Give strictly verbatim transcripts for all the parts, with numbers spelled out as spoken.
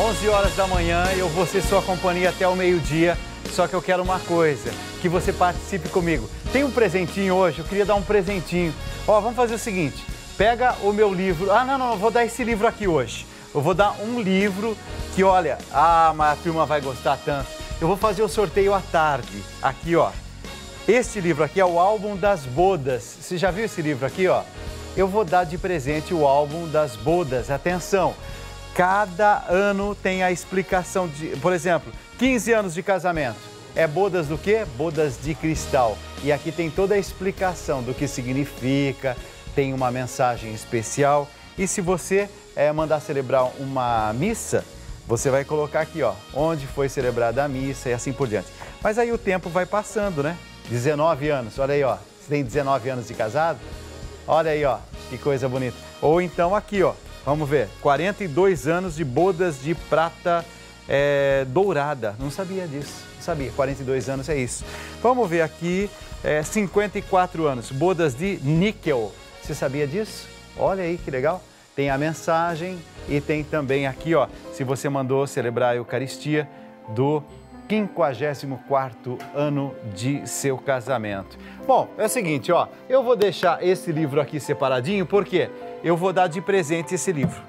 onze horas da manhã, eu vou ser sua companhia até o meio-dia, só que eu quero uma coisa, que você participe comigo. Tem um presentinho hoje, eu queria dar um presentinho. Ó, vamos fazer o seguinte, pega o meu livro, ah, não, não, eu vou dar esse livro aqui hoje. Eu vou dar um livro que, olha, ah, mas a turma vai gostar tanto. Eu vou fazer o sorteio à tarde, aqui, ó. Este livro aqui é o Álbum das Bodas. Você já viu esse livro aqui, ó? Eu vou dar de presente o Álbum das Bodas. Atenção, cada ano tem a explicação de, por exemplo, quinze anos de casamento. É bodas do quê? Bodas de cristal. E aqui tem toda a explicação do que significa, tem uma mensagem especial. E se você é, mandar celebrar uma missa, você vai colocar aqui, ó, onde foi celebrada a missa e assim por diante. Mas aí o tempo vai passando, né? dezenove anos, olha aí, ó. Você tem dezenove anos de casado? Olha aí, ó, que coisa bonita. Ou então aqui, ó, vamos ver, quarenta e dois anos de bodas de prata é, dourada. Não sabia disso, não sabia, quarenta e dois anos é isso. Vamos ver aqui, é, cinquenta e quatro anos, bodas de níquel. Você sabia disso? Olha aí que legal. Tem a mensagem e tem também aqui, ó, se você mandou celebrar a Eucaristia do quinquagésimo quarto ano de seu casamento. Bom, é o seguinte, ó, eu vou deixar esse livro aqui separadinho, porque eu vou dar de presente esse livro.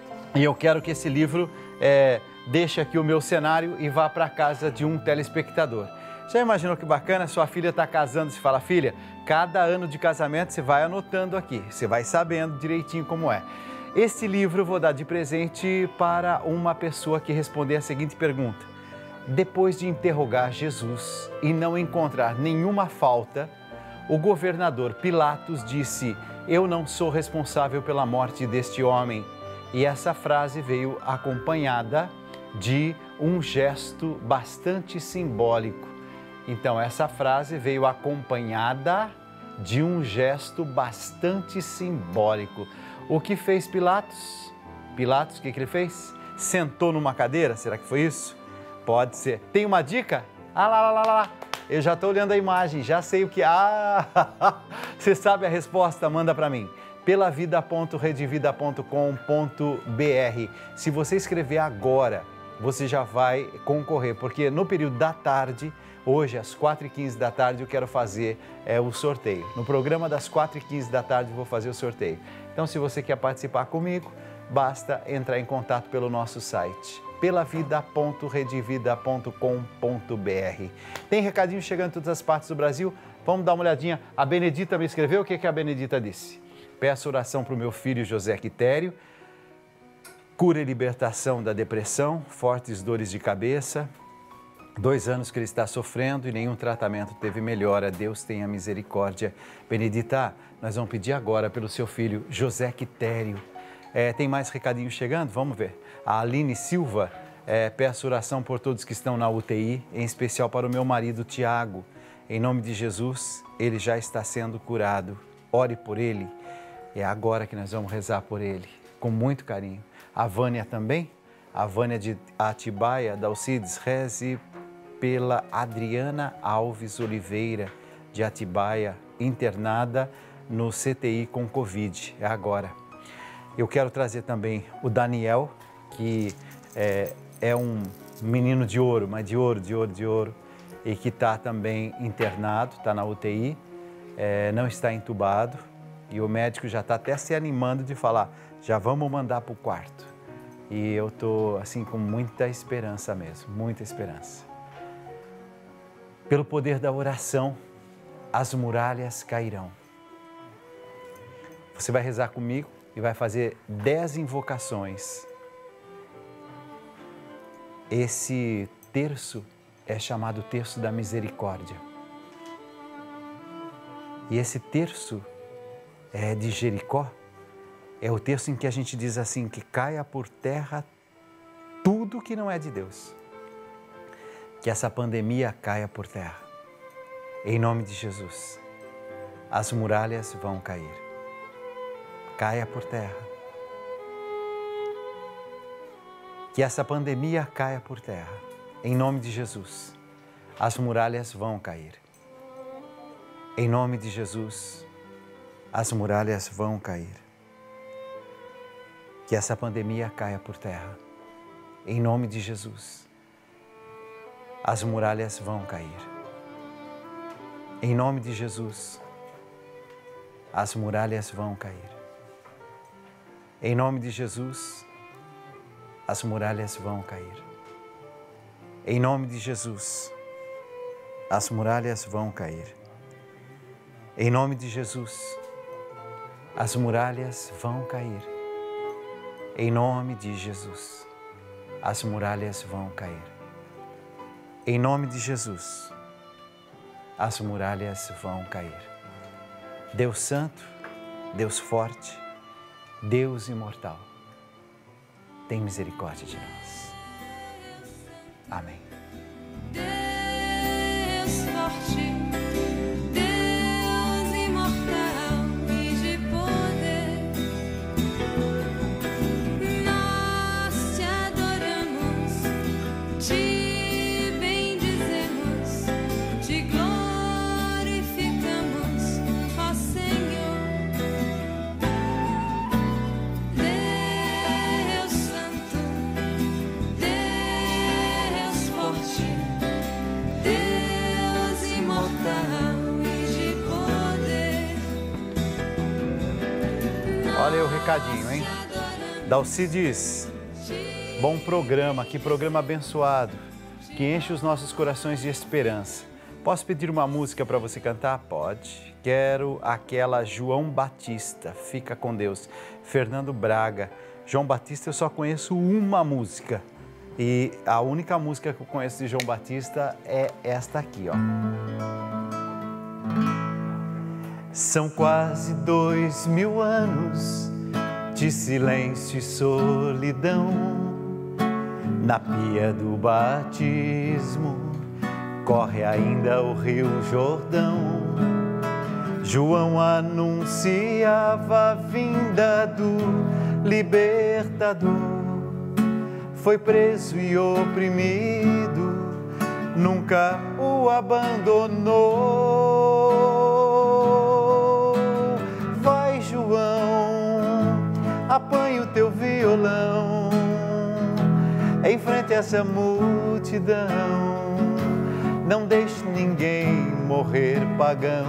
E eu quero que esse livro é, deixe aqui o meu cenário e vá para casa de um telespectador. Já imaginou que bacana? Sua filha está casando, você fala, filha, cada ano de casamento você vai anotando aqui, você vai sabendo direitinho como é. Esse livro eu vou dar de presente para uma pessoa que responder a seguinte pergunta. Depois de interrogar Jesus e não encontrar nenhuma falta, o governador Pilatos disse, eu não sou responsável pela morte deste homem. E essa frase veio acompanhada de um gesto bastante simbólico. Então, essa frase veio acompanhada de um gesto bastante simbólico. O que fez Pilatos? Pilatos, o que, que ele fez? Sentou numa cadeira? Será que foi isso? Pode ser. Tem uma dica? Ah, lá, lá, lá, lá. Eu já estou olhando a imagem, já sei o que... Ah, você sabe a resposta? Manda para mim. pelavida ponto redevida ponto com ponto br. Se você escrever agora, você já vai concorrer, porque no período da tarde, hoje às quatro e quinze da tarde, eu quero fazer é, o sorteio. No programa das quatro e quinze da tarde, eu vou fazer o sorteio. Então, se você quer participar comigo, basta entrar em contato pelo nosso site. pelavida ponto redevida ponto com ponto br. Tem recadinho chegando em todas as partes do Brasil? Vamos dar uma olhadinha. A Benedita me escreveu, o que, que a Benedita disse? Peço oração para o meu filho José Quitério, cura e libertação da depressão, fortes dores de cabeça, dois anos que ele está sofrendo e nenhum tratamento teve melhora, Deus tenha misericórdia. Benedita, nós vamos pedir agora pelo seu filho José Quitério. É, tem mais recadinho chegando? Vamos ver. A Aline Silva, é, peço oração por todos que estão na U T I, em especial para o meu marido Tiago. Em nome de Jesus, ele já está sendo curado. Ore por ele. É agora que nós vamos rezar por ele, com muito carinho. A Vânia também, a Vânia de Atibaia, da Alcides, reze pela Adriana Alves Oliveira, de Atibaia, internada no C T I com Covid. É agora. Eu quero trazer também o Daniel, que é, é um menino de ouro, mas de ouro, de ouro, de ouro, e que está também internado, está na U T I, é, não está entubado, e o médico já está até se animando de falar, já vamos mandar para o quarto. E eu estou, assim, com muita esperança mesmo, muita esperança. Pelo poder da oração, as muralhas cairão. Você vai rezar comigo e vai fazer dez invocações. Esse terço é chamado terço da misericórdia. E esse terço é de Jericó, é o terço em que a gente diz assim, que caia por terra tudo que não é de Deus. Que essa pandemia caia por terra. Em nome de Jesus, as muralhas vão cair. Caia por terra. Que essa pandemia caia por terra. Em nome de Jesus, as muralhas vão cair. Em nome de Jesus, as muralhas vão cair. Que essa pandemia caia por terra. Em nome de Jesus, as muralhas vão cair. Em nome de Jesus, as muralhas vão cair. Em nome de Jesus, as muralhas vão cair. Em nome de Jesus, as muralhas vão cair. Em nome de Jesus, as muralhas vão cair. Em nome de Jesus, as muralhas vão cair. Em nome de Jesus, as muralhas vão cair. Deus Santo, Deus Forte, Deus Imortal, tem misericórdia de nós. Amém. Deus Forte, Deus Imortal e de poder, nós te adoramos, te bendizemos, te glorificamos, ó Senhor. Deus Santo, Deus Forte, Deus Imortal e de poder. Olha aí o recadinho, hein? Dalci diz, bom programa, que programa abençoado, que enche os nossos corações de esperança. Posso pedir uma música para você cantar? Pode. Quero aquela João Batista, Fica com Deus. Fernando Braga. João Batista eu só conheço uma música. E a única música que eu conheço de João Batista é esta aqui, ó. São quase dois mil anos de silêncio e solidão. Na pia do batismo corre ainda o rio Jordão. João anunciava a vinda do libertador. Foi preso e oprimido, nunca o abandonou. Vai, João, apanha o teu violão, enfrente essa multidão. Não deixe ninguém morrer pagão.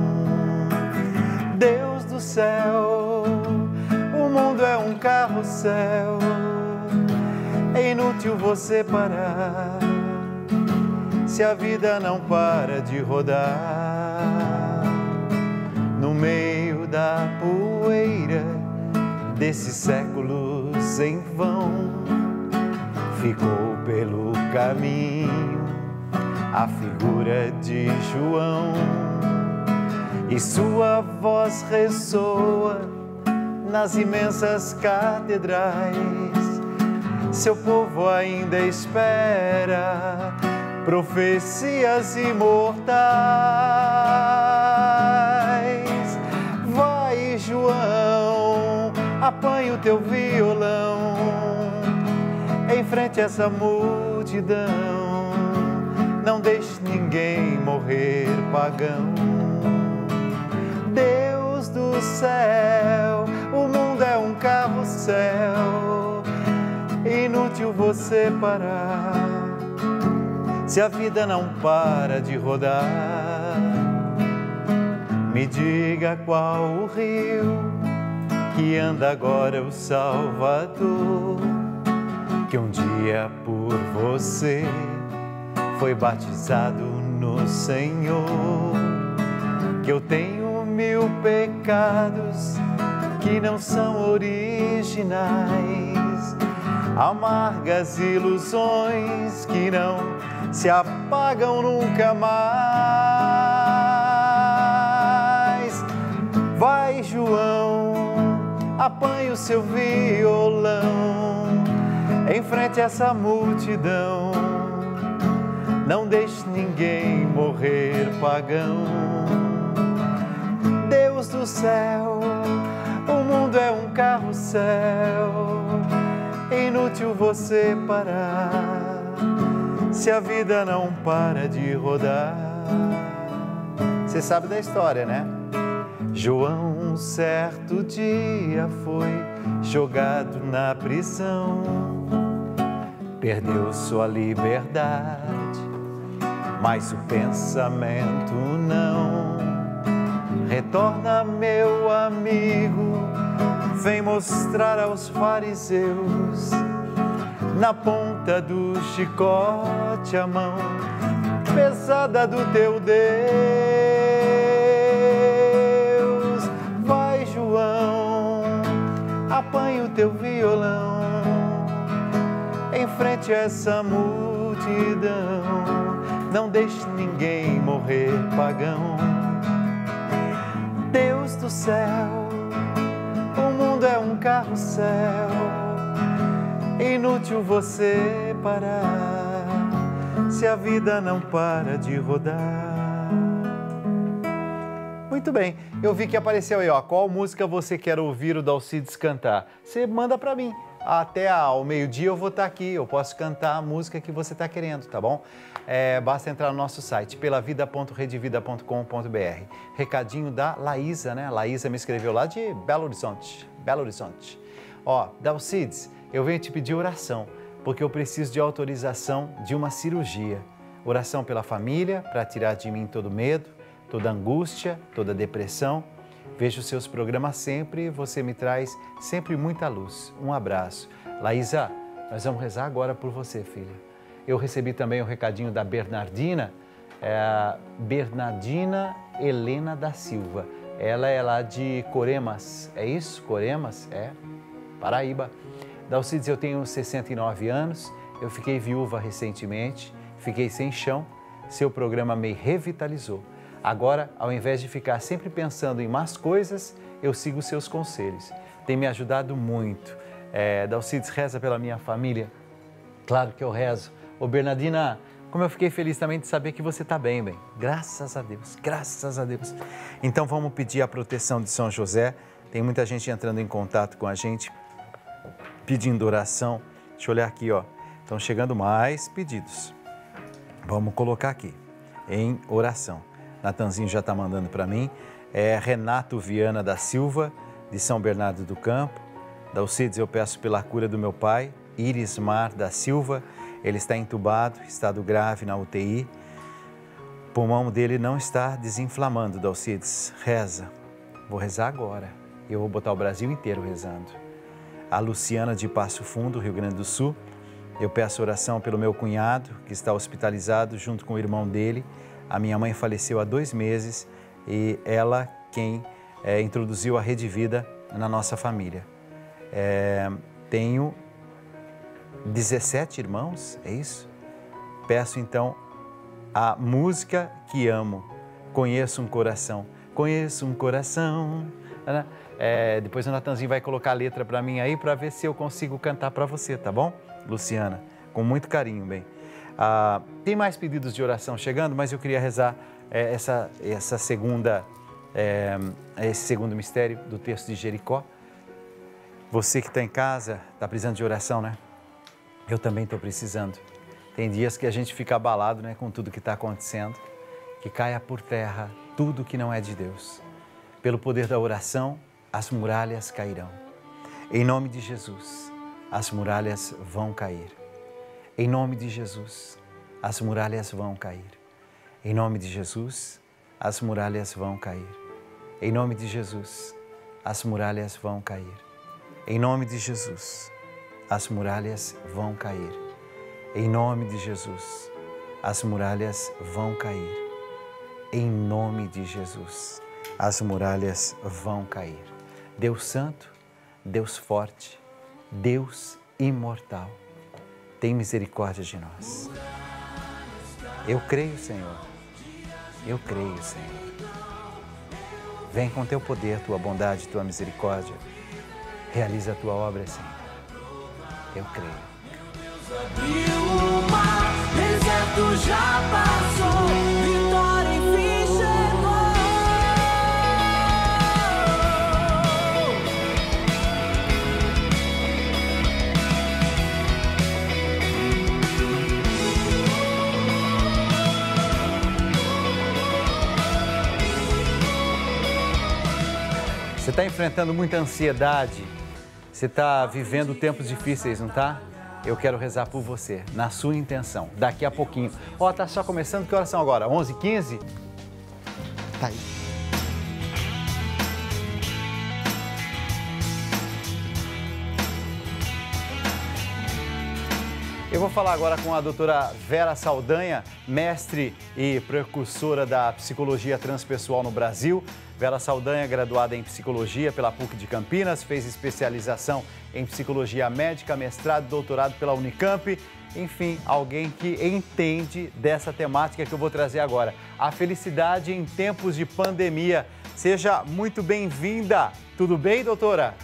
Deus do céu, o mundo é um carrossel. É inútil você parar, se a vida não para de rodar. No meio da poeira desses séculos em vão, ficou pelo caminho a figura de João, e sua voz ressoa nas imensas catedrais. Seu povo ainda espera profecias imortais. Vai, João, apanha o teu violão, enfrente essa multidão. Não deixe ninguém morrer pagão. Deus do céu, o mundo é um carrossel. Inútil você parar, se a vida não para de rodar. Me diga qual o rio que anda agora o Salvador, que um dia por você foi batizado no Senhor. Que eu tenho mil pecados que não são originais, amargas ilusões que não se apagam nunca mais. Vai, João, apanhe o seu violão, enfrente essa multidão. Não deixe ninguém morrer pagão. Deus do céu, o mundo é um carrossel. Inútil você parar, se a vida não para de rodar. Você sabe da história, né? João, um certo dia, foi jogado na prisão. perdeu sua liberdade, mas o pensamento não. Retorna, meu amigo, vem mostrar aos fariseus, na ponta do chicote a mão pesada do teu Deus. Vai, João, apanha o teu violão, enfrente essa multidão, não deixe ninguém morrer pagão. Deus do céu, o mundo é um carrossel, inútil você parar, se a vida não para de rodar. Muito bem, eu vi que apareceu aí, ó, qual música você quer ouvir o Dalcides cantar? Você manda pra mim. Até ao meio-dia eu vou estar aqui, eu posso cantar a música que você está querendo, tá bom? É, basta entrar no nosso site, pelavida ponto redevida ponto com ponto br. Recadinho da Laísa, né? A Laísa me escreveu lá de Belo Horizonte, Belo Horizonte. Ó, Dalcides, eu venho te pedir oração, porque eu preciso de autorização de uma cirurgia. Oração pela família, para tirar de mim todo medo, toda angústia, toda depressão. Vejo seus programas sempre, você me traz sempre muita luz. Um abraço. Laísa, nós vamos rezar agora por você, filha. Eu recebi também o recadinho da Bernardina, é, Bernardina Helena da Silva. Ela é lá de Coremas, é isso? Coremas? É, Paraíba. Dalcides, eu tenho sessenta e nove anos, eu fiquei viúva recentemente, fiquei sem chão, seu programa me revitalizou. Agora, ao invés de ficar sempre pensando em más coisas, eu sigo seus conselhos. Tem me ajudado muito. É, Dalcides, reza pela minha família. Claro que eu rezo. Ô Bernardina, como eu fiquei feliz também de saber que você está bem, bem. Graças a Deus, graças a Deus. Então vamos pedir a proteção de São José. Tem muita gente entrando em contato com a gente, pedindo oração. Deixa eu olhar aqui, ó. Estão chegando mais pedidos. Vamos colocar aqui, em oração. Natanzinho já está mandando para mim. É Renato Viana da Silva, de São Bernardo do Campo. Dalcides, eu peço pela cura do meu pai, Irismar da Silva. Ele está entubado, estado grave na U T I. O pulmão dele não está desinflamando, Dalcides. Reza. Vou rezar agora. Eu vou botar o Brasil inteiro rezando. A Luciana de Passo Fundo, Rio Grande do Sul. Eu peço oração pelo meu cunhado, que está hospitalizado junto com o irmão dele. A minha mãe faleceu há dois meses e ela quem é, introduziu a Rede Vida na nossa família. É, tenho dezessete irmãos, é isso? Peço então a música que amo. Conheço um coração, conheço um coração. É, depois o Natanzinho vai colocar a letra para mim aí para ver se eu consigo cantar para você, tá bom? Luciana, com muito carinho, bem. Ah, tem mais pedidos de oração chegando, mas eu queria rezar é, essa, essa segunda, é, esse segundo mistério do texto de Jericó. Você que está em casa, está precisando de oração, né? Eu também estou precisando. Tem dias que a gente fica abalado, né, com tudo que está acontecendo, que caia por terra tudo que não é de Deus. Pelo poder da oração, as muralhas cairão. Em nome de Jesus, as muralhas vão cair. Em nome de Jesus, as muralhas vão cair. Em nome de Jesus, as muralhas vão cair. Em nome de Jesus, as muralhas vão cair. Em nome de Jesus, as muralhas vão cair. Em nome de Jesus, as muralhas vão cair. Em nome de Jesus, as muralhas vão cair. Deus Santo, Deus Forte, Deus Imortal, tem misericórdia de nós. Eu creio, Senhor. Eu creio, Senhor. Vem com teu poder, tua bondade, tua misericórdia. Realiza a tua obra, Senhor. Eu creio. Abriu o mar, deserto já passou, vitória enfim chegou. Você está enfrentando muita ansiedade, você está vivendo tempos difíceis, não está? eu quero rezar por você, na sua intenção, daqui a pouquinho. Ó, tá só começando, que horas são agora? onze e quinze? Tá aí. Eu vou falar agora com a doutora Vera Saldanha, mestre e precursora da psicologia transpessoal no Brasil. Vera Saldanha, graduada em psicologia pela P U C de Campinas, fez especialização em psicologia médica, mestrado e doutorado pela Unicamp. Enfim, alguém que entende dessa temática que eu vou trazer agora. A felicidade em tempos de pandemia. Seja muito bem-vinda. Tudo bem, doutora?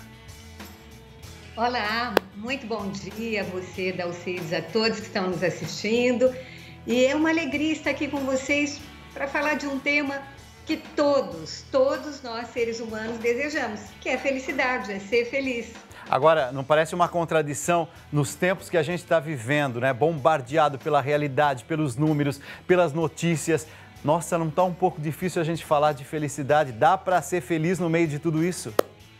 Olá, muito bom dia a você, Dalcides, a todos que estão nos assistindo. E é uma alegria estar aqui com vocês para falar de um tema que todos, todos nós seres humanos desejamos, que é a felicidade, é ser feliz. Agora, não parece uma contradição nos tempos que a gente está vivendo, né? Bombardeado pela realidade, pelos números, pelas notícias. Nossa, não está um pouco difícil a gente falar de felicidade? Dá para ser feliz no meio de tudo isso?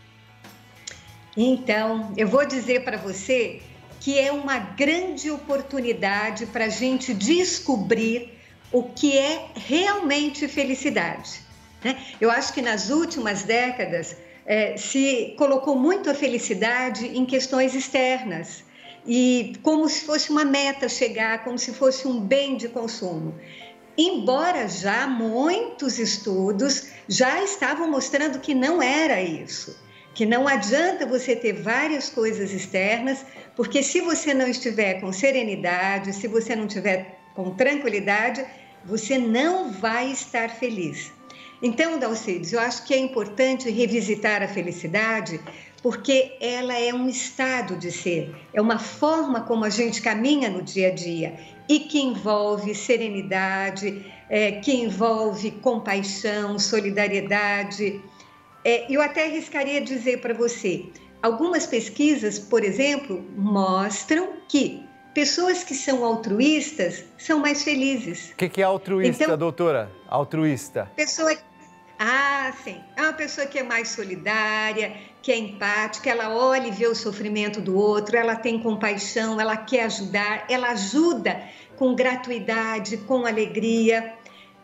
Então, eu vou dizer para você que é uma grande oportunidade para a gente descobrir o que é realmente felicidade, né? Eu acho que nas últimas décadas é, se colocou muito a felicidade em questões externas e como se fosse uma meta chegar, como se fosse um bem de consumo. Embora já muitos estudos já estavam mostrando que não era isso. Que não adianta você ter várias coisas externas, porque se você não estiver com serenidade, se você não estiver com tranquilidade, você não vai estar feliz. Então, Dalcides, eu acho que é importante revisitar a felicidade, porque ela é um estado de ser, é uma forma como a gente caminha no dia a dia e que envolve serenidade, é, que envolve compaixão, solidariedade. É, eu até arriscaria dizer para você, algumas pesquisas, por exemplo, mostram que pessoas que são altruístas são mais felizes. O que, que é altruísta, então, doutora? Altruísta. Pessoa... Ah, sim. É uma pessoa que é mais solidária, que é empática, ela olha e vê o sofrimento do outro, ela tem compaixão, ela quer ajudar, ela ajuda com gratuidade, com alegria.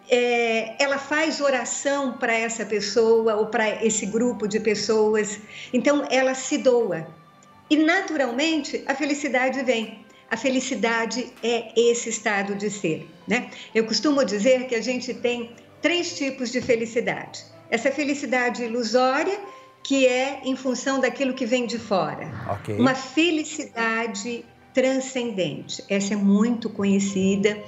É, ela faz oração para essa pessoa ou para esse grupo de pessoas, então ela se doa. E naturalmente a felicidade vem. A felicidade é esse estado de ser, né? Eu costumo dizer que a gente tem três tipos de felicidade. Essa felicidade ilusória, que é em função daquilo que vem de fora. Okay. Uma felicidade transcendente, essa é muito conhecida.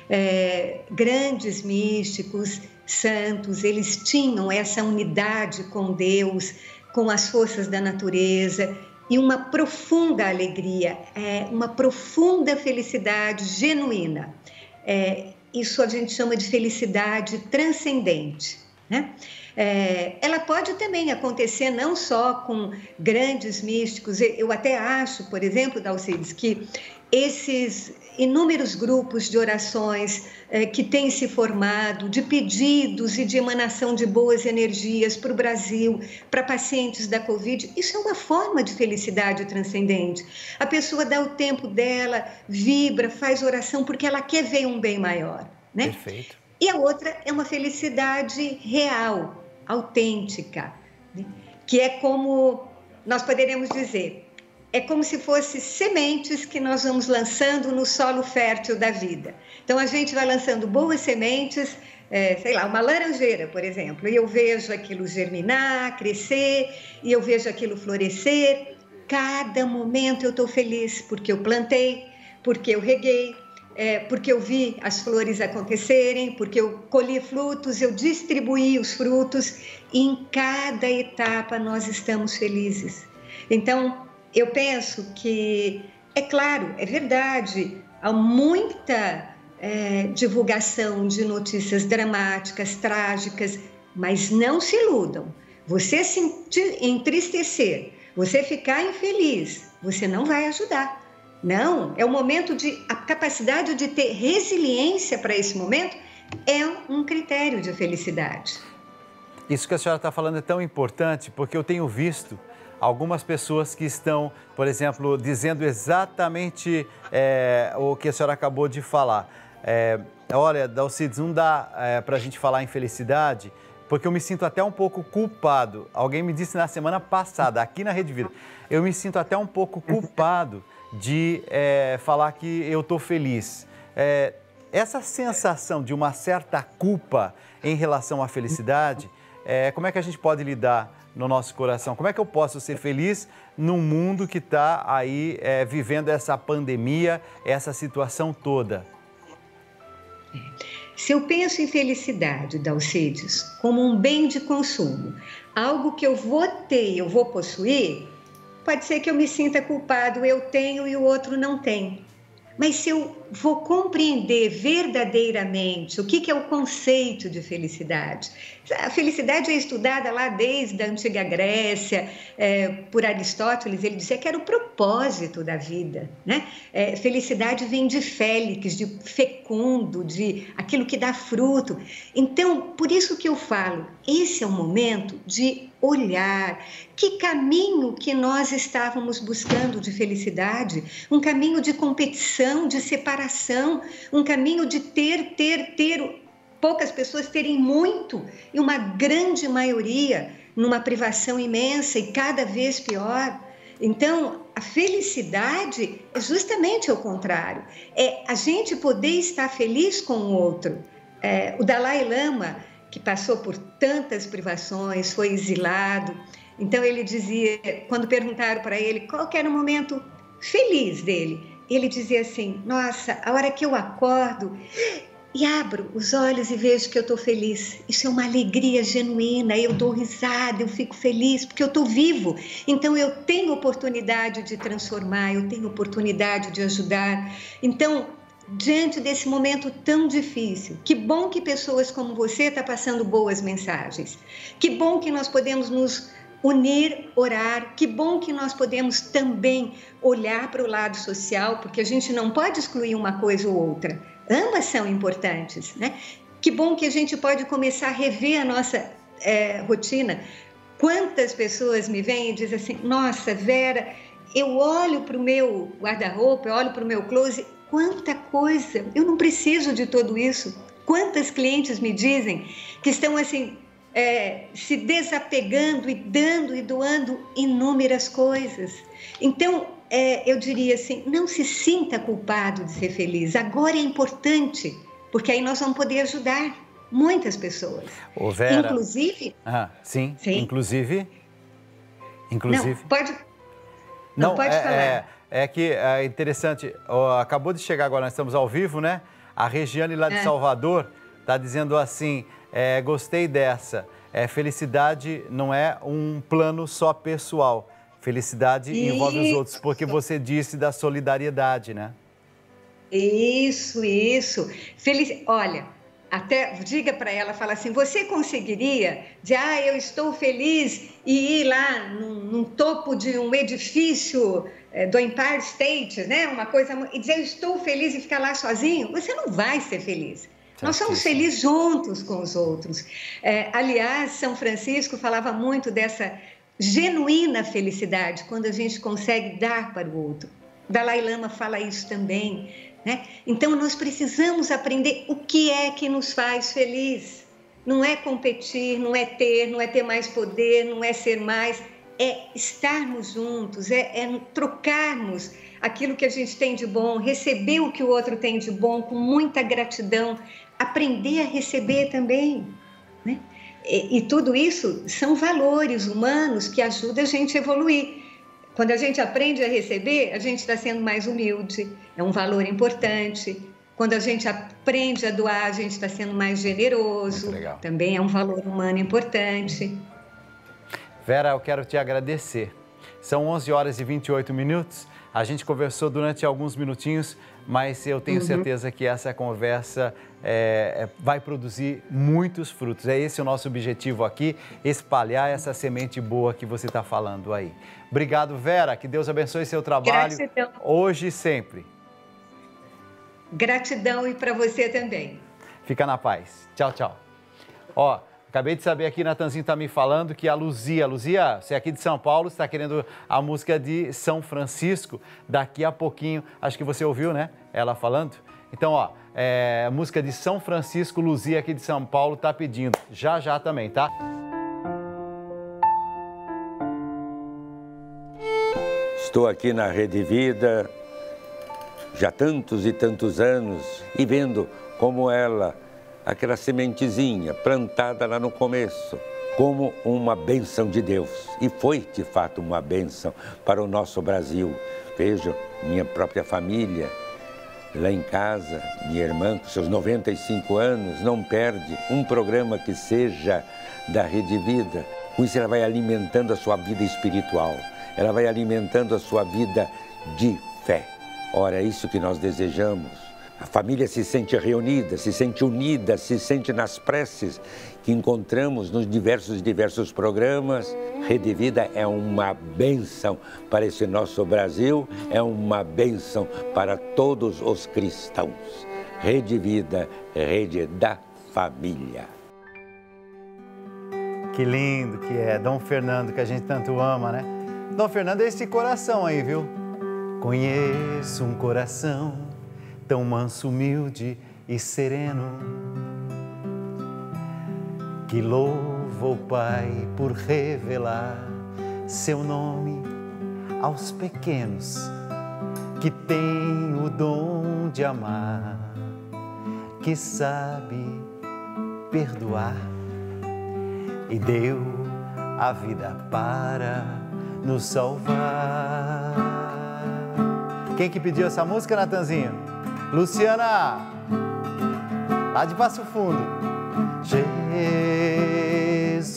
É, grandes místicos, santos, eles tinham essa unidade com Deus, com as forças da natureza e uma profunda alegria, é, uma profunda felicidade genuína. É, isso a gente chama de felicidade transcendente, né? É, ela pode também acontecer não só com grandes místicos, eu até acho, por exemplo, Dalcides, que esses inúmeros grupos de orações eh, que têm se formado, de pedidos e de emanação de boas energias para o Brasil, para pacientes da Covid, isso é uma forma de felicidade transcendente. A pessoa dá o tempo dela, vibra, faz oração porque ela quer ver um bem maior, né? Perfeito. E a outra é uma felicidade real, autêntica, né? Que é como nós poderíamos dizer, é como se fossem sementes que nós vamos lançando no solo fértil da vida. Então, a gente vai lançando boas sementes, é, sei lá, uma laranjeira, por exemplo, e eu vejo aquilo germinar, crescer, e eu vejo aquilo florescer. Cada momento eu estou feliz, porque eu plantei, porque eu reguei, é, porque eu vi as flores acontecerem, porque eu colhi frutos, eu distribuí os frutos, e em cada etapa nós estamos felizes. Então, eu penso que, é claro, é verdade, há muita é, divulgação de notícias dramáticas, trágicas, mas não se iludam. Você se entristecer, você ficar infeliz, você não vai ajudar. Não, é o momento de, a capacidade de ter resiliência para esse momento é um critério de felicidade. Isso que a senhora está falando é tão importante, porque eu tenho visto algumas pessoas que estão, por exemplo, dizendo exatamente é, o que a senhora acabou de falar. É, olha, Dalcides, não dá é, para a gente falar em felicidade, porque eu me sinto até um pouco culpado. Alguém me disse na semana passada, aqui na Rede Vida, eu me sinto até um pouco culpado de é, falar que eu estou feliz. É, essa sensação de uma certa culpa em relação à felicidade, é, como é que a gente pode lidar no nosso coração? Como é que eu posso ser feliz num mundo que está aí é, vivendo essa pandemia, essa situação toda? Se eu penso em felicidade, Dalcides, como um bem de consumo, algo que eu vou ter, eu vou possuir, pode ser que eu me sinta culpado, eu tenho e o outro não tem. Mas se eu vou compreender verdadeiramente o que, que é o conceito de felicidade, a felicidade é estudada lá desde a antiga Grécia, é, por Aristóteles, ele dizia que era o propósito da vida, né? É, felicidade vem de félix, de fecundo, de aquilo que dá fruto. Então, por isso que eu falo, esse é o momento de olhar que caminho que nós estávamos buscando de felicidade, um caminho de competição, de separação, um caminho de ter, ter, ter, poucas pessoas terem muito e uma grande maioria numa privação imensa e cada vez pior. Então, a felicidade é justamente o contrário, é a gente poder estar feliz com o outro. É, o Dalai Lama, que passou por tantas privações, foi exilado. Então ele dizia, quando perguntaram para ele qual que era o momento feliz dele, ele dizia assim, nossa, a hora que eu acordo e abro os olhos e vejo que eu estou feliz, isso é uma alegria genuína, eu dou risada, eu fico feliz porque eu estou vivo, então eu tenho oportunidade de transformar, eu tenho oportunidade de ajudar. Então, diante desse momento tão difícil, que bom que pessoas como você estão passando boas mensagens, que bom que nós podemos nos unir, orar, que bom que nós podemos também olhar para o lado social, porque a gente não pode excluir uma coisa ou outra, ambas são importantes, né? Que bom que a gente pode começar a rever a nossa é, rotina. Quantas pessoas me vêm e dizem assim, nossa, Vera, eu olho para o meu guarda-roupa, eu olho para o meu closet, quanta coisa, eu não preciso de tudo isso. Quantas clientes me dizem que estão assim, é, se desapegando e dando e doando inúmeras coisas. Então, é, eu diria assim, não se sinta culpado de ser feliz. Agora é importante, porque aí nós vamos poder ajudar muitas pessoas. Ô, Vera... Inclusive... Ah, sim, sim, inclusive... Inclusive... Não, pode... Não, não pode é, falar. É... É que é interessante, ó, acabou de chegar agora, nós estamos ao vivo, né? A Regiane lá de é. Salvador está dizendo assim, é, gostei dessa, é, felicidade não é um plano só pessoal, felicidade Isso. envolve os outros, porque você disse da solidariedade, né? Isso, isso. Feliz... Olha, até diga para ela, fala assim, você conseguiria dizer, ah, eu estou feliz e ir lá num, num topo de um edifício é, do Empire State, né? Uma coisa, e dizer, eu estou feliz e ficar lá sozinho? Você não vai ser feliz. Nós somos felizes juntos com os outros. É, aliás, São Francisco falava muito dessa genuína felicidade, quando a gente consegue dar para o outro. Dalai Lama fala isso também, né? Então, nós precisamos aprender o que é que nos faz feliz. Não é competir, não é ter, não é ter mais poder, não é ser mais, é estarmos juntos, é, é trocarmos aquilo que a gente tem de bom, receber o que o outro tem de bom com muita gratidão, aprender a receber também, né? E, e tudo isso são valores humanos que ajudam a gente a evoluir. Quando a gente aprende a receber, a gente está sendo mais humilde, é um valor importante. Quando a gente aprende a doar, a gente está sendo mais generoso, também é um valor humano importante. Vera, eu quero te agradecer. São onze horas e vinte e oito minutos. A gente conversou durante alguns minutinhos, mas eu tenho uhum. certeza que essa conversa é, vai produzir muitos frutos. É esse o nosso objetivo aqui, espalhar essa semente boa que você está falando aí. Obrigado, Vera. Que Deus abençoe seu trabalho Gratidão. Hoje e sempre. Gratidão e para você também. Fica na paz. Tchau, tchau. Ó, Acabei de saber aqui, Natanzinho está me falando que a Luzia, Luzia, você é aqui de São Paulo, está querendo a música de São Francisco. Daqui a pouquinho, acho que você ouviu, né? Ela falando. Então, ó, é, música de São Francisco, Luzia aqui de São Paulo está pedindo. Já, já também, tá? Estou aqui na Rede Vida já há tantos e tantos anos e vendo como ela, aquela sementezinha plantada lá no começo, como uma bênção de Deus. E foi, de fato, uma bênção para o nosso Brasil. Vejo minha própria família lá em casa, minha irmã com seus noventa e cinco anos, não perde um programa que seja da Rede Vida. Com isso ela vai alimentando a sua vida espiritual, ela vai alimentando a sua vida de fé. Ora, é isso que nós desejamos. A família se sente reunida, se sente unida, se sente nas preces que encontramos nos diversos, diversos programas. Rede Vida é uma bênção para esse nosso Brasil, é uma bênção para todos os cristãos. Rede Vida, rede da família. Que lindo que é, Dom Fernando, que a gente tanto ama, né? Dom Fernando é esse coração aí, viu? Conheço um coração tão manso, humilde e sereno, que louva o Pai por revelar seu nome aos pequenos, que tem o dom de amar, que sabe perdoar e deu a vida para nos salvar. Quem que pediu essa música, Natanzinho? Luciana, lá de Passo Fundo. Jesus,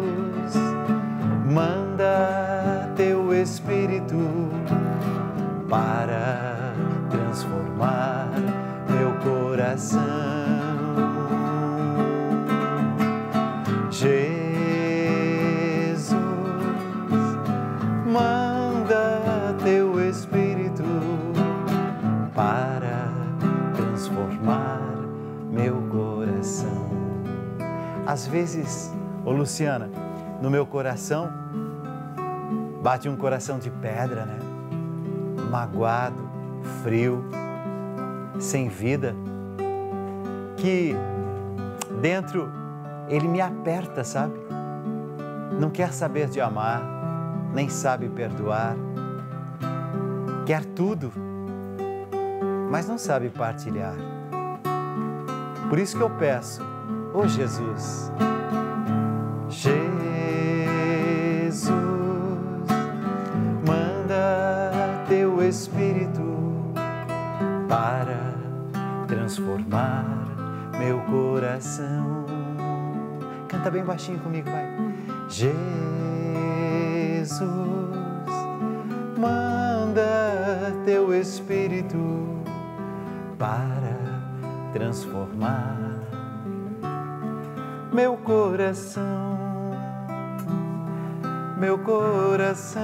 manda teu Espírito para transformar meu coração. Jesus, manda teu Espírito para transformar meu coração. Às vezes, ô Luciana, no meu coração bate um coração de pedra, né? Magoado, frio, sem vida, que dentro ele me aperta, sabe? Não quer saber de amar, nem sabe perdoar, quer tudo, mas não sabe partilhar. Por isso que eu peço, ô Jesus, Jesus, manda teu Espírito para transformar meu coração. Canta bem baixinho comigo, vai. Jesus, manda teu Espírito para transformar meu coração, meu coração.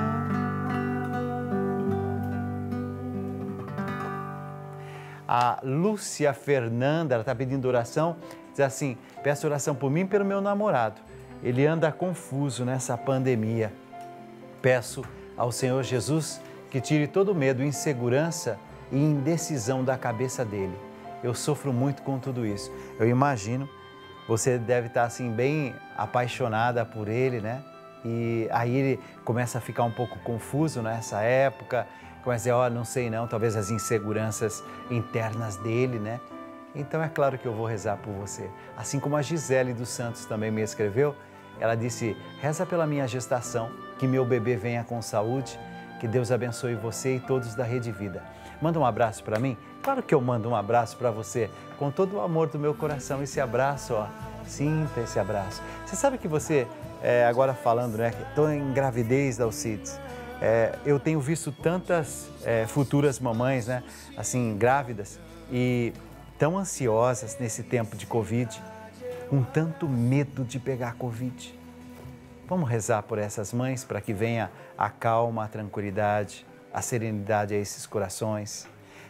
A Lúcia Fernanda, ela está pedindo oração, diz assim: peço oração por mim e pelo meu namorado. Ele anda confuso nessa pandemia. Peço ao Senhor Jesus que tire todo o medo, insegurança e indecisão da cabeça dele. Eu sofro muito com tudo isso. Eu imagino, você deve estar assim bem apaixonada por ele, né? E aí ele começa a ficar um pouco confuso nessa época, começa a dizer, ó, oh, não sei não, talvez as inseguranças internas dele, né? Então é claro que eu vou rezar por você. Assim como a Gisele dos Santos também me escreveu, ela disse, reza pela minha gestação, que meu bebê venha com saúde, que Deus abençoe você e todos da Rede Vida. Manda um abraço para mim? Claro que eu mando um abraço para você, com todo o amor do meu coração. Esse abraço, ó, sinta esse abraço. Você sabe que você, é, agora falando, né, que estou em gravidez da Alcides, é, eu tenho visto tantas é, futuras mamães, né, assim, grávidas e tão ansiosas nesse tempo de Covid, com tanto medo de pegar Covid. Vamos rezar por essas mães para que venha a calma, a tranquilidade, a serenidade a esses corações.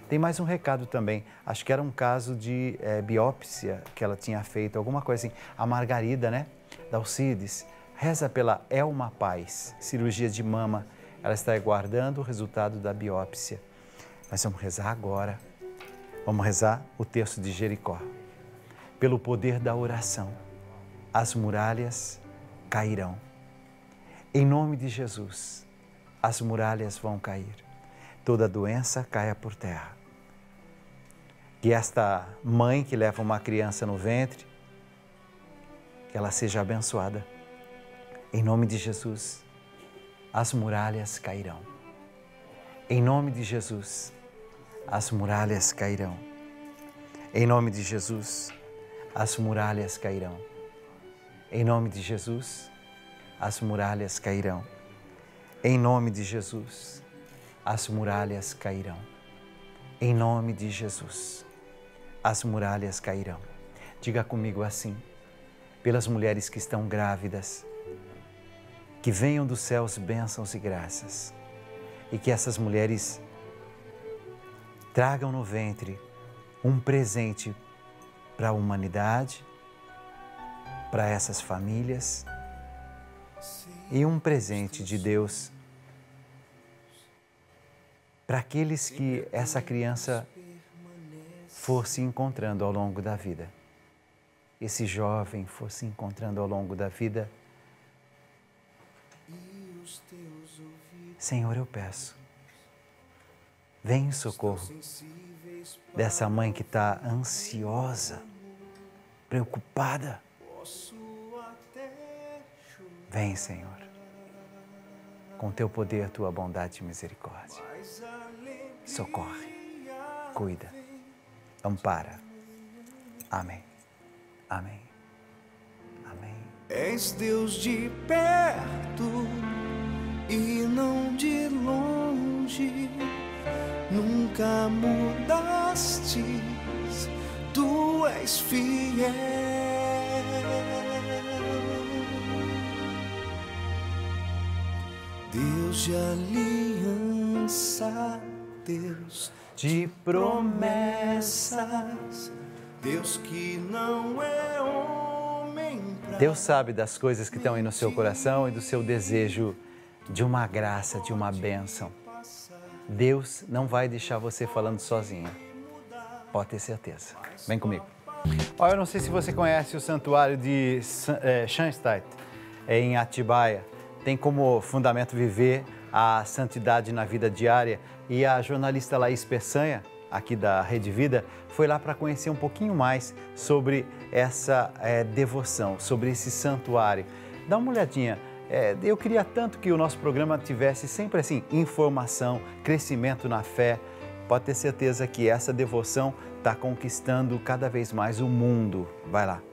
Tem mais um recado também, acho que era um caso de é, biópsia que ela tinha feito, alguma coisa assim. A Margarida, né, da Alcides, reza pela Elma Paz, cirurgia de mama. Ela está aguardando o resultado da biópsia. Nós vamos rezar agora. Vamos rezar o texto de Jericó. Pelo poder da oração, as muralhas cairão. Em nome de Jesus, as muralhas vão cair. Toda doença caia por terra. Que esta mãe que leva uma criança no ventre, que ela seja abençoada. Em nome de Jesus, as muralhas cairão. Em nome de Jesus, as muralhas cairão. Em nome de Jesus, as muralhas cairão. Em nome de Jesus, as muralhas cairão. Em nome de Jesus, as muralhas cairão. Em nome de Jesus, as muralhas cairão. Diga comigo assim, pelas mulheres que estão grávidas, que venham dos céus bênçãos e graças, e que essas mulheres tragam no ventre um presente para a humanidade, para essas famílias, e um presente de Deus para aqueles que essa criança for se encontrando ao longo da vida. Esse jovem for se encontrando ao longo da vida. Senhor, eu peço, vem em socorro dessa mãe que está ansiosa, preocupada. Vem, Senhor, com teu poder, tua bondade e misericórdia. Socorre, cuida, ampara. Amém. Amém. Amém. És Deus de perto e não de longe, nunca mudaste, tu és fiel. Deus de aliança, Deus De promessas, Deus que não é homem pra... Deus sabe das coisas que estão aí no seu coração e do seu desejo de uma graça, de uma bênção. Deus não vai deixar você falando sozinha. Pode ter certeza. Vem comigo. Olha, eu não sei se você conhece o santuário de é, Schoenstatt, é, em Atibaia. Tem como fundamento viver a santidade na vida diária. E a jornalista Laís Peçanha, aqui da Rede Vida, foi lá para conhecer um pouquinho mais sobre essa é, devoção, sobre esse santuário. Dá uma olhadinha. É, eu queria tanto que o nosso programa tivesse sempre assim, informação, crescimento na fé. Pode ter certeza que essa devoção está conquistando cada vez mais o mundo. Vai lá.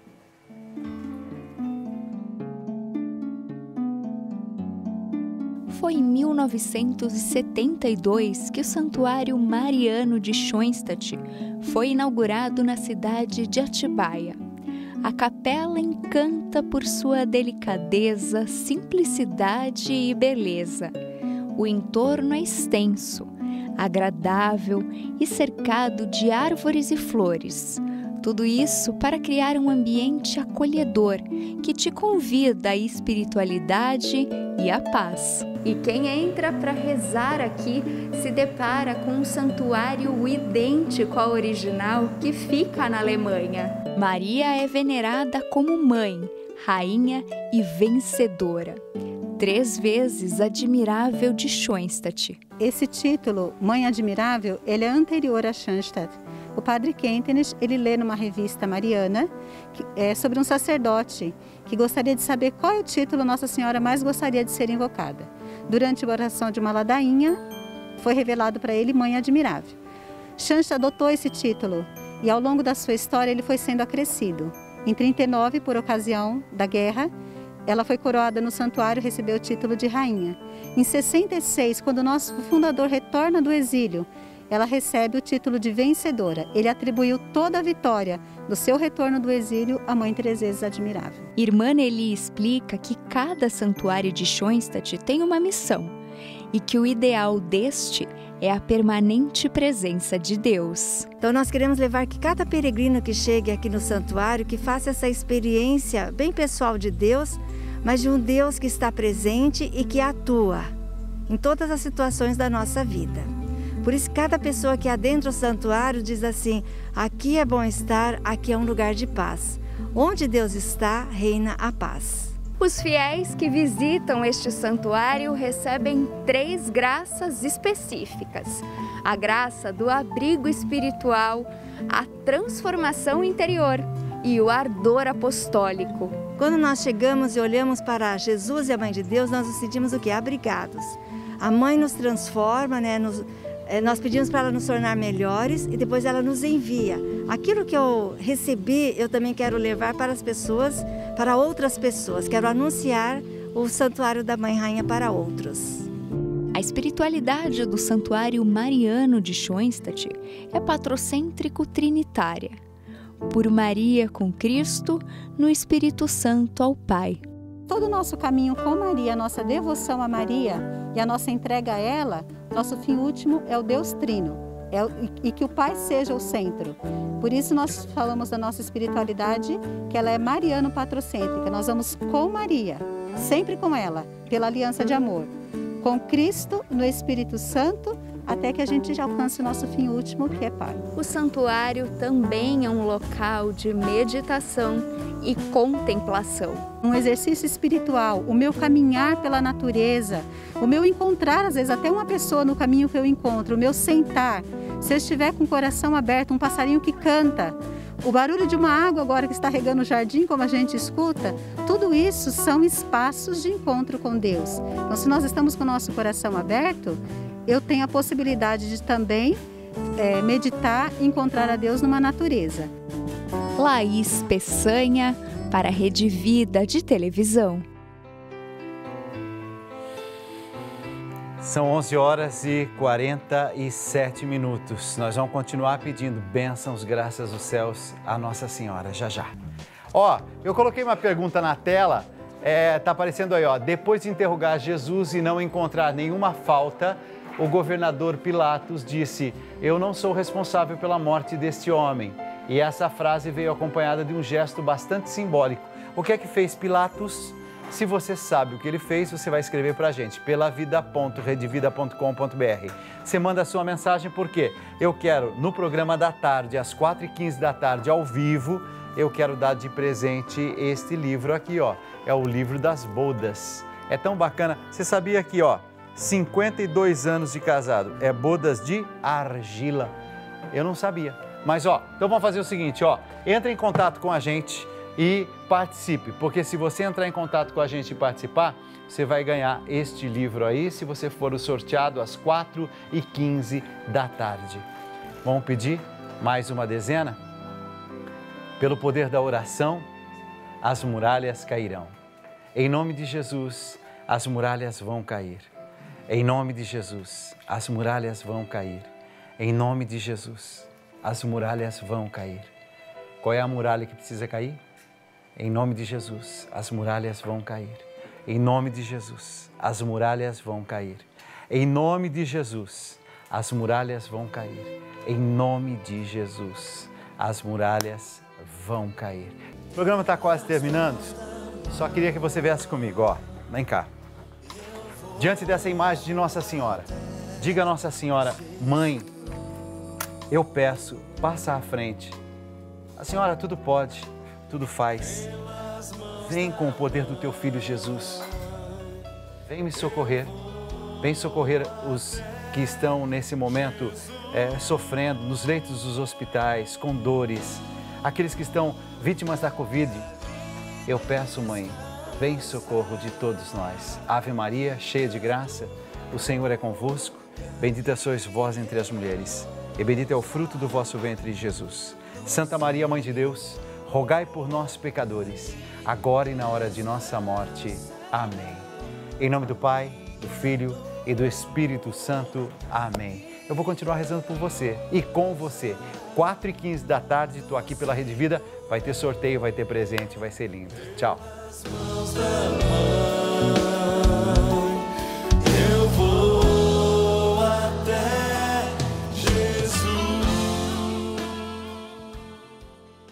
Foi em mil novecentos e setenta e dois que o Santuário Mariano de Schoenstatt foi inaugurado na cidade de Atibaia. A capela encanta por sua delicadeza, simplicidade e beleza. O entorno é extenso, agradável e cercado de árvores e flores. Tudo isso para criar um ambiente acolhedor que te convida à espiritualidade e à paz. E quem entra para rezar aqui se depara com um santuário idêntico ao original que fica na Alemanha. Maria é venerada como mãe, rainha e vencedora. Três vezes admirável de Schoenstatt. Esse título, Mãe Admirável, ele é anterior a Schoenstatt. O padre Kentenich, ele lê numa revista mariana que é sobre um sacerdote que gostaria de saber qual é o título Nossa Senhora mais gostaria de ser invocada. Durante a oração de uma ladainha, foi revelado para ele Mãe Admirável. Schoenstatt adotou esse título e ao longo da sua história ele foi sendo acrescido. Em trinta e nove, por ocasião da guerra, ela foi coroada no santuário e recebeu o título de rainha. Em sessenta e seis, quando o nosso fundador retorna do exílio, ela recebe o título de vencedora. Ele atribuiu toda a vitória do seu retorno do exílio à Mãe Três Vezes Admirável. Irmã Nelly explica que cada santuário de Schoenstatt tem uma missão e que o ideal deste é a permanente presença de Deus. Então nós queremos levar que cada peregrino que chegue aqui no santuário, que faça essa experiência bem pessoal de Deus, mas de um Deus que está presente e que atua em todas as situações da nossa vida. Por isso, cada pessoa que adentra o santuário diz assim: aqui é bom estar, aqui é um lugar de paz. Onde Deus está, reina a paz. Os fiéis que visitam este santuário recebem três graças específicas: a graça do abrigo espiritual, a transformação interior e o ardor apostólico. Quando nós chegamos e olhamos para Jesus e a Mãe de Deus, nós nos sentimos o quê? Abrigados. A Mãe nos transforma, né? Nos, eh, nós pedimos para ela nos tornar melhores e depois ela nos envia. Aquilo que eu recebi, eu também quero levar para as pessoas, para outras pessoas. Quero anunciar o Santuário da Mãe Rainha para outros. A espiritualidade do Santuário Mariano de Schoenstatt é patrocêntrico-trinitária. Por Maria com Cristo, no Espírito Santo ao Pai. Todo o nosso caminho com Maria, a nossa devoção a Maria e a nossa entrega a ela, nosso fim último é o Deus Trino, é, e que o Pai seja o centro. Por isso nós falamos da nossa espiritualidade, que ela é mariano-patrocêntrica. Nós vamos com Maria, sempre com ela, pela aliança de amor. Com Cristo, no Espírito Santo, até que a gente já alcance o nosso fim último, que é Pai. O santuário também é um local de meditação e contemplação. Um exercício espiritual, o meu caminhar pela natureza, o meu encontrar, às vezes, até uma pessoa no caminho que eu encontro, o meu sentar. Se eu estiver com o coração aberto, um passarinho que canta, o barulho de uma água agora que está regando o jardim, como a gente escuta, tudo isso são espaços de encontro com Deus. Então, se nós estamos com o nosso coração aberto, eu tenho a possibilidade de também é, meditar e encontrar a Deus numa natureza. Laís Peçanha, para a Rede Vida de Televisão. São onze horas e quarenta e sete minutos. Nós vamos continuar pedindo bênçãos, graças aos céus, à Nossa Senhora, já já. Ó, eu coloquei uma pergunta na tela, é, tá aparecendo aí, ó. Depois de interrogar Jesus e não encontrar nenhuma falta, o governador Pilatos disse: eu não sou responsável pela morte deste homem. E essa frase veio acompanhada de um gesto bastante simbólico. O que é que fez Pilatos? Se você sabe o que ele fez, você vai escrever para a gente, pelavida ponto redevida ponto com ponto br. Você manda a sua mensagem porque eu quero, no programa da tarde, às quatro e quinze da tarde, ao vivo, eu quero dar de presente este livro aqui, ó. É o livro das bodas. É tão bacana. Você sabia aqui, ó, cinquenta e dois anos de casado, é bodas de argila. Eu não sabia. Mas, ó, então vamos fazer o seguinte, ó, entra em contato com a gente e participe, porque se você entrar em contato com a gente e participar, você vai ganhar este livro aí, se você for o sorteado às quatro e quinze da tarde. Vamos pedir mais uma dezena? Pelo poder da oração, as muralhas cairão. Em nome de Jesus, as muralhas vão cair. Em nome de Jesus, as muralhas vão cair. Em nome de Jesus, as muralhas vão cair. Qual é a muralha que precisa cair? Em nome de Jesus, as muralhas vão cair. Em nome de Jesus, as muralhas vão cair. Em nome de Jesus, as muralhas vão cair. Em nome de Jesus, as muralhas vão cair. O programa está quase terminando. Só queria que você viesse comigo, ó. Vem cá. Diante dessa imagem de Nossa Senhora, diga a Nossa Senhora: Mãe, eu peço, passa à frente. A Senhora tudo pode, tudo faz. Vem com o poder do teu Filho Jesus. Vem me socorrer. Vem socorrer os que estão nesse momento é, sofrendo nos leitos dos hospitais, com dores. Aqueles que estão vítimas da Covid. Eu peço, Mãe, vem em socorro de todos nós. Ave Maria, cheia de graça, o Senhor é convosco. Bendita sois vós entre as mulheres, e bendito é o fruto do vosso ventre, Jesus. Santa Maria, Mãe de Deus, rogai por nós, pecadores, agora e na hora de nossa morte. Amém. Em nome do Pai, do Filho e do Espírito Santo. Amém. Eu vou continuar rezando por você e com você. quatro e quinze da tarde, estou aqui pela Rede Vida. Vai ter sorteio, vai ter presente, vai ser lindo. Tchau.